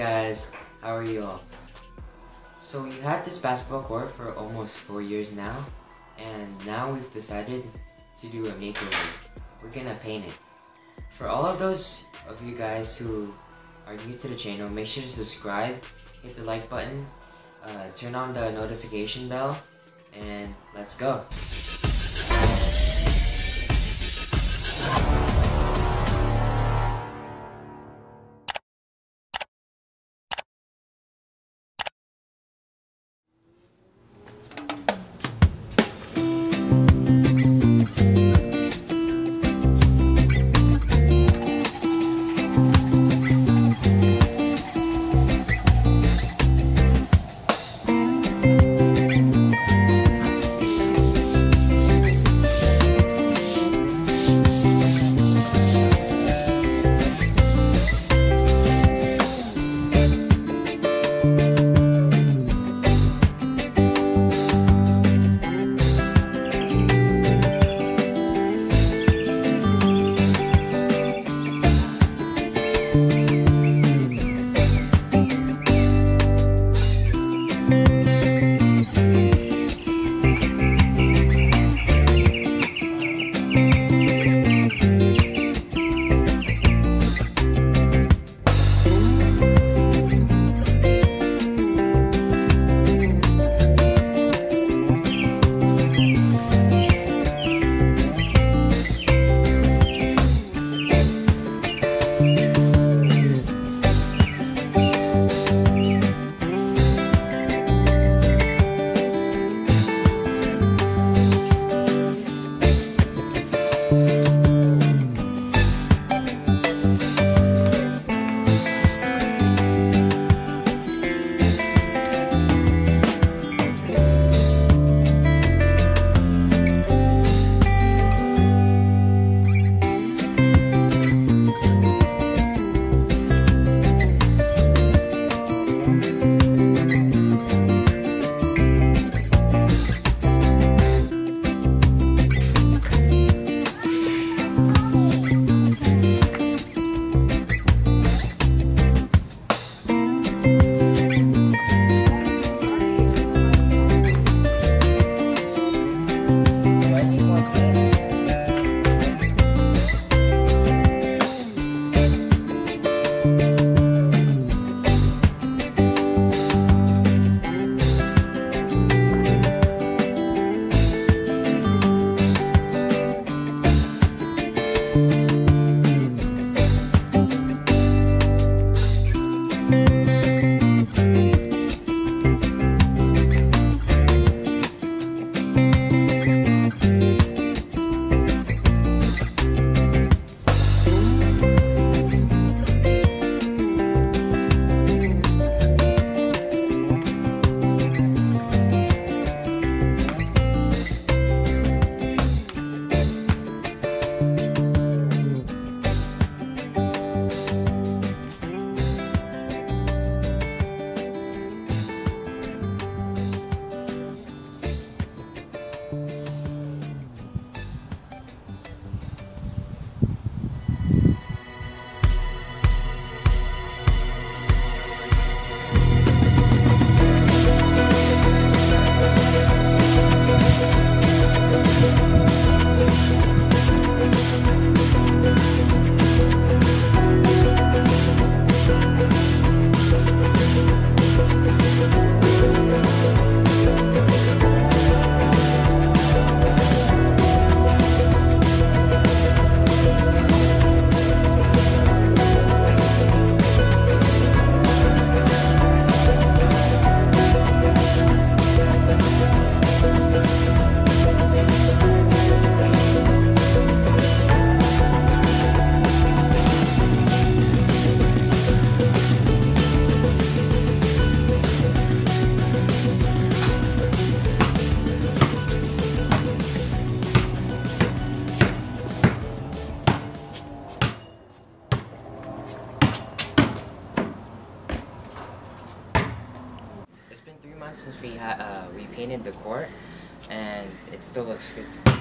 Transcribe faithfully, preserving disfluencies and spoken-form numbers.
guys, how are you all? So we have this basketball court for almost four years now, and now we've decided to do a makeover. We're gonna paint it. For all of those of you guys who are new to the channel, make sure to subscribe, hit the like button, uh, turn on the notification bell, and let's go. It's been three months since we ha uh, we painted the court, and it still looks good.